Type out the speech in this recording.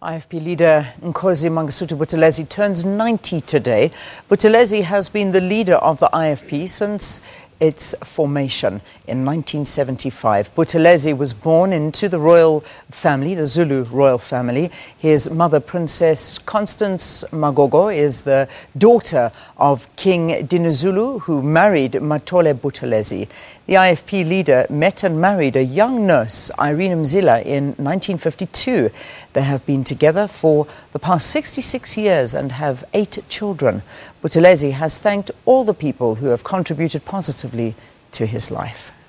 IFP leader Nkosi Mangosuthu Buthelezi turns 90 today. Buthelezi has been the leader of the IFP since its formation in 1975. Buthelezi was born into the royal family, the Zulu royal family. His mother, Princess Constance Magogo, is the daughter of King Dinuzulu, who married Matole Buthelezi. The IFP leader met and married a young nurse, Irene Mzila, in 1952. They have been together for the past 66 years and have 8 children. Buthelezi has thanked all the people who have contributed positively to his life.